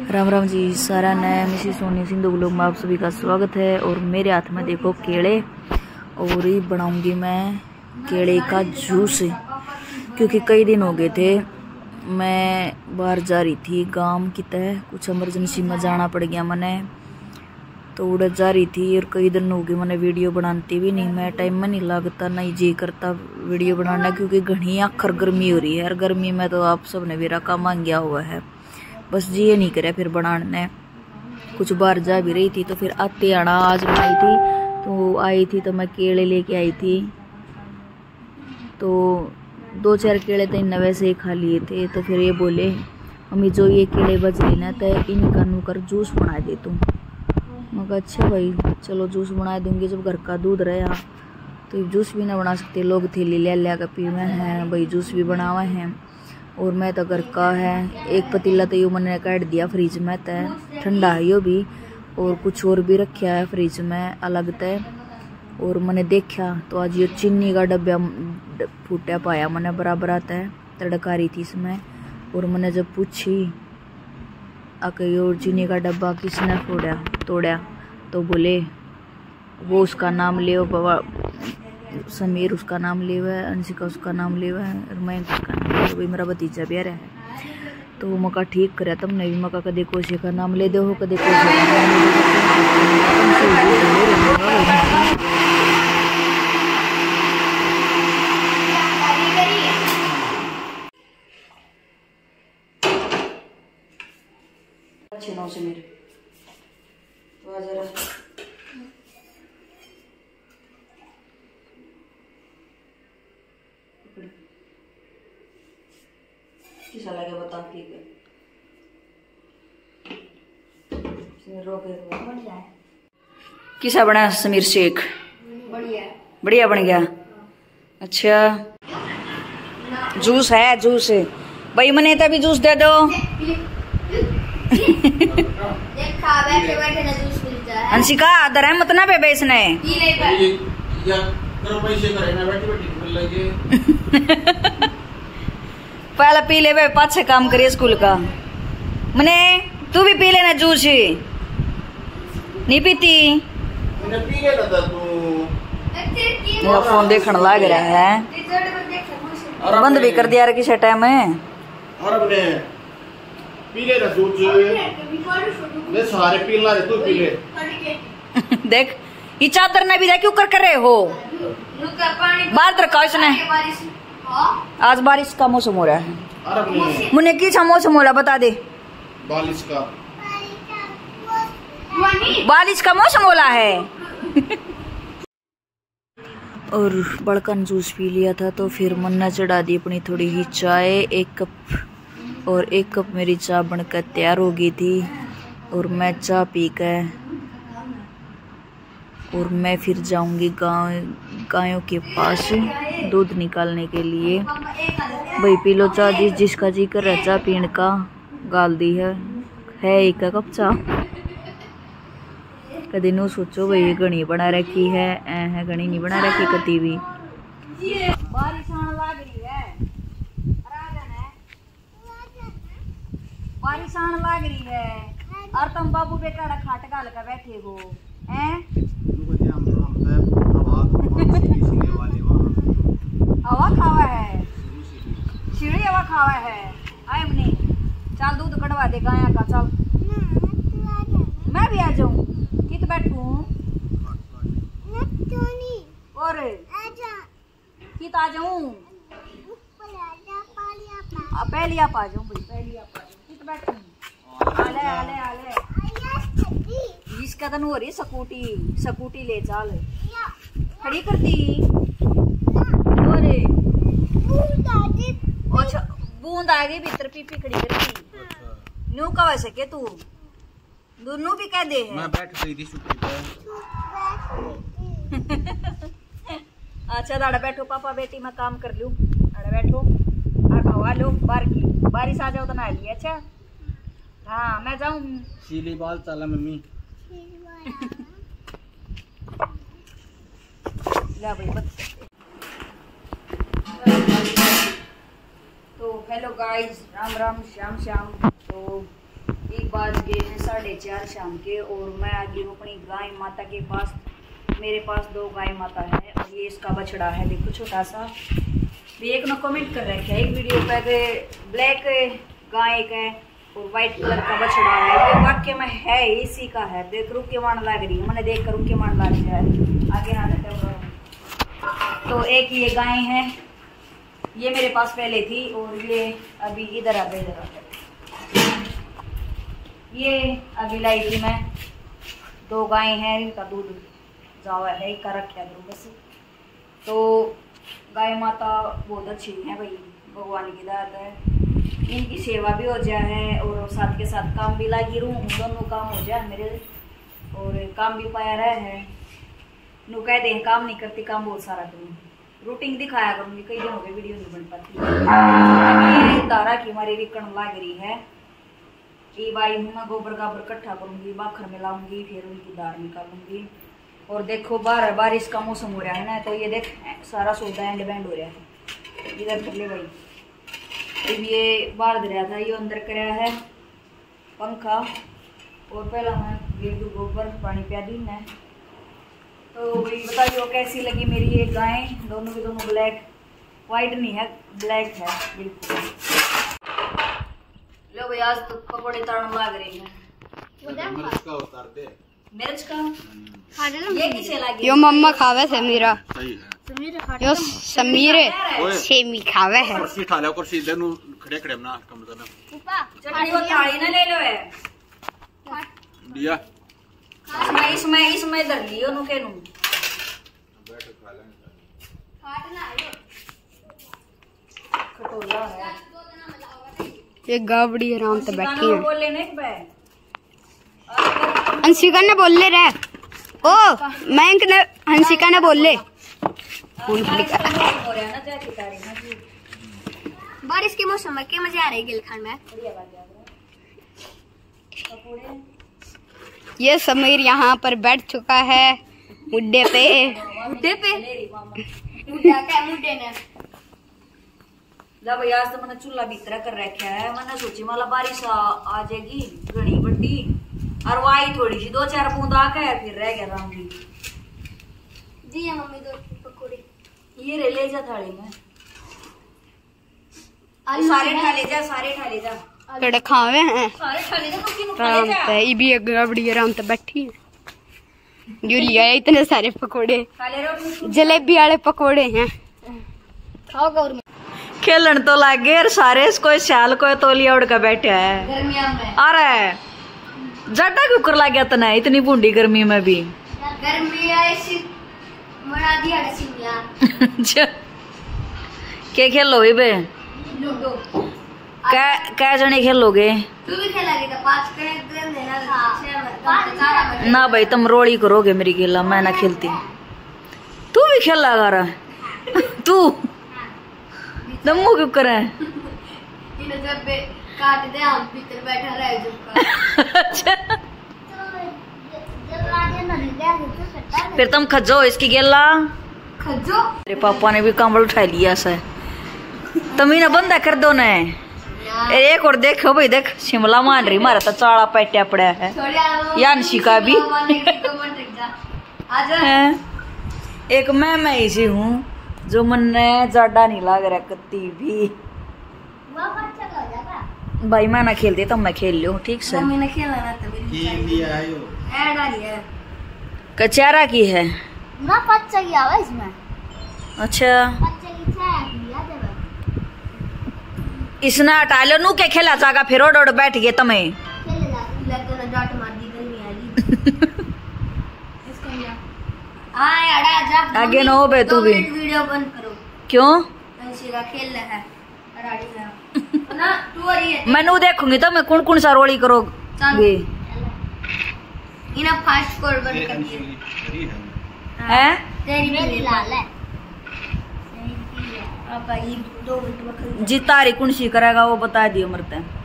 राम राम जी सारा नया मिसी सोनी सिंधु ब्लॉग में आप सभी का स्वागत है। और मेरे हाथ में देखो केले, और ये बनाऊंगी मैं केले का जूस, क्योंकि कई दिन हो गए थे मैं बाहर जा रही थी गांव की तरह, कुछ इमरजेंसी में जाना पड़ गया मैंने, तो उड़ जा रही थी। और कई दिन हो गए मैंने वीडियो बनाती भी नहीं, मैं टाइम में नहीं लगता, नहीं जी करता वीडियो बनाना, क्योंकि घनी आखिर गर्मी हो रही है। और गर्मी में तो आप सब ने मेरा काम आ गया हुआ है, बस जी ये नहीं करे फिर बनाने। कुछ बाहर जा भी रही थी तो फिर आते आना, आज मैं आई थी तो मैं केले लेके आई थी, तो 2-4 केले तो इन वैसे ही खा लिए थे। तो फिर ये बोले मम्मी जो ये केले बच रही ना तो इनका नूकर जूस बना दे तुम। मैं कहा अच्छा भाई चलो जूस बना दूंगी, जब घर का दूध रहा तो जूस भी ना बना सकते, लोग थैली ले लिया पीवे हैं भाई, जूस भी बनावे हैं। और मैं तो घर का है, एक पतीला तो यो मैंने काट दिया फ्रिज में, तय ठंडा है यो भी, और कुछ और भी रखा है फ्रिज में अलग तय। और मैंने देखा तो आज ये चीनी का डब्बा फूटा पाया मैंने बराबर आता है, तड़का रही थी इसमें। और मैंने जब पूछी आके यो चीनी का डब्बा किसने तोड़ा तो बोले वो उसका नाम ले, समीर उसका नाम ले हुआ है, अंशिका उसका नाम ले हुआ है, और मैं उसका नाम ले, वही मेरा भतीजा भी आ रहा है। तो मका ठीक करे तुमने भी, मका कदे कोशे का नाम ले दो, कदे कोशे का नाम अच्छे नाम से मेरे तो आ जरा कैसा लगे बताओ, ठीक है किसा बना समीर शेख? बढ़िया बन गया। अच्छा जूस है, जूस है भाई, मने तभी जूस दे दो। अंशिका आदर है मत ना पे बेचने पहले पी ले, पाछे काम करिए स्कूल का। मने तू भी पी लेना जूस, नहीं पीती? मेरा फोन देखने लग रहा है, बंद भी कर दिया किसी टाइम में। पी ले ना दूध, मैं सारे पी ला रे, तू पी ले। देख ये चादर ने भी देख क्यों कर रहे हो, बाहर रखा इसने। आज बारिश का मौसम हो रहा है, मुन्ने की मौसम हो रहा बता दे। बारिश का मौसम हो रहा है। और बड़कन जूस पी लिया था, तो फिर मन्ना चढ़ा दी अपनी थोड़ी ही चाय, 1 कप, और 1 कप मेरी चाय बनकर तैयार हो गई थी। और मैं चाय पी कर और मैं फिर जाऊंगी गायों के पास दूध निकालने के लिए। भाई पी लो चाय, जिसका जी कर रहा चाय पीने का, गाल दी है 1 कप चाय। कभी नू सोचो भाई घनी बना रखी है, घनी नहीं बना रखी कती भी। बारिश आने लग रही है, बारिश आने लग रही है, और तुम बाबू बेटा खाट गाल कर बैठे हो हैं? हवा खावा है, सीढ़ी हवा खावा है। आए मने चल दूध कटवा दे गाया का, चल मैं भी आ जाऊं, कित बैठूं और कित आ जाऊं, पहली आप आ जाऊं भाई, पहली आप आ जाऊं, कित बैठूं, आले आले आले। इसका तो हो रही स्कूटी ले चल, खड़ी कर दी। अच्छा बूंद आ गई भीतर, पीपी खड़ी कर दी। न्यू कह सके तू, दोनों भी कह दे है। मैं बैठ गई थी अच्छा दाड़ा बैठो, पापा बेटी मैं काम कर लूं, दाड़ा बैठो, आ हवा लो, बाहर की बारिश आ जाओ तो ना लिए। अच्छा हाँ मैं जाऊं, सीली बाल चला मम्मी। ला भाई तो हेलो गाइस, राम राम, श्याम श्याम। तो एक बार गए हैं 4:30 शाम के और मैं आ गई हूँ अपनी गाय माता के पास। मेरे पास 2 गाय माता है और ये इसका बछड़ा है, देखो छोटा सा। भी एक ने कमेंट कर रखा है एक वीडियो पे ब्लैक गाय का और वाइट कलर का बछड़ा है, ये वाक्य में है इसी का है। देख रुके मान लग रही है, मैंने देख कर रुके मान लग जाए आगे ना देते। तो एक ये गाय है, ये मेरे पास पहले थी और ये अभी इधर आ गई। ये अभी लाई थी मैं। 2 गाय हैं, इनका दूध जावा है, इनका रखा दूध बस। तो गाय माता बहुत अच्छी है भाई, भगवान की दात है। इनकी सेवा भी हो जाए और साथ के साथ काम भी लगी रहूँ, दोनों काम हो जाए मेरे और काम भी पाया रहे है। नु कह दे काम नहीं करती, काम बहुत सारा करूँ, रूटीन दिखाया करूँगी। कई दिन हो गए वीडियो नहीं बन पाती। ये दारा की हमारी रिकण लग रही है। ये बाई हूँ मैं गोबर गाबर इकट्ठा करूँगी, बाखर मिलाऊंगी, फिर उनकी दार निकालूंगी। और देखो बारिश का मौसम हो रहा है ना, तो ये देख सारा सौदा एंड बैंड हो रहा है। इधर कर ले भाई, अब ये बाहर दरिया था, ये अंदर कराया है पंखा और पहला मैं गेहूँ गोबर पानी पिया दी है। तो भाई बताइए कैसी लगी मेरी ये गाय। दोनों के दोनों ब्लैक, वाइट नहीं है, ब्लैक है बिल्कुल। लो भाई आज तो पकौड़े तड़न लग रही है। मिर्च का उतार दे, मिर्च का ये किसे लगी? यो मम्मा खावे से मेरा, सही है। यो समीरे सेमी खावे है। कुर्सी ठा ले, कुर्सी दे नु खड़े खड़े ना कम से कम चटनी वो थाली ना ले लो है दिया। इसमें धर लियो नु के नु बैठ खा ले। खटोला है ये गावड़ी आराम से बैठी है। बोले नहीं बे हंसिका ने बोल ले रे, ओ मैं ने हंसिका ने बोल ले। बारिश के मौसम में क्या मजा आ रहा है गिल खान में। ये समीर यहाँ पर बैठ चुका है मुड्डे पे। मुड्डे ने जब भाई आज तो मैंने चूल्हा भीतर कर रखा है। मैंने सोची माला बारिश आ जाएगी घनी बड़ी, और वो आई थोड़ी सी 2-4 बूंद आके फिर रह गया रामजी जी है मम्मी 2 पकौड़े। ये रे ले जा थाली में, सारे ठा ले जा, सारे ठा ले जा, कड़े खावे हैं सारे ठा ले जा। तो क्यों खा आराम ले जा? से। ये भी गावड़ी आराम से बैठी है। जो लिया है इतने सारे पकौड़े, खा ले रहो। जलेबी वाले पकौड़े हैं। खाओ गौर में खेलन तो लागे और सारे कोई शाल कोई तोलिया उड़ के बैठा है गर्मियों में। अरे जटा क्यों कर लाग गया तना इतनी बूंदी गर्मी में भी। गर्मी ऐसी मना दिया शिमला। क्या खेलो बे? लूडो। क्या जने खेलोगे? तू भी खेलेगा? 5 करें देना ना भाई तुम रोड़ी करोगे मेरी खेला, मैं ना खेलती। तू भी खेला गारा तू दमू क्यों करे? जब काट दे हम भीतर बैठा रहे अच्छा फिर तुम खजो इसकी गेला। खजो मेरे पापा ने भी कंबल उठा लिया सा, तुम ही ना बंदा कर दो ने। एक और देखो भाई, देख शिमला मान रही, मारा तो चाड़ा पैट्या पड़ा है। यानशी का भी एक मैं इसी हूँ जो मन ने ज्यादा नहीं लाग रहा कत्ती भी। भाई मैं ना खेलती तो मैं खेल लियो ठीक से। मम्मी ने खेला ना तभी ऐड आ रही है। कचहरा की है ना 5 चाहिए आवा इसमें। अच्छा इसने हटा लो नू के खेला जागा फिर ओड बैठ गए तुम्हें। आगे ना हो बे तू भी। वीडियो बंद करो। क्यों? खेल रहा है ना तू और ये मैनू देखूंगी तो मैं कौन सा रोली करोगे। इन्हें फास्ट फॉरवर्ड कर दिए हैं? तेरी लाल है आपका ये 2 मिनट जी तारी कौन सी करेगा वो बता दियो मरते।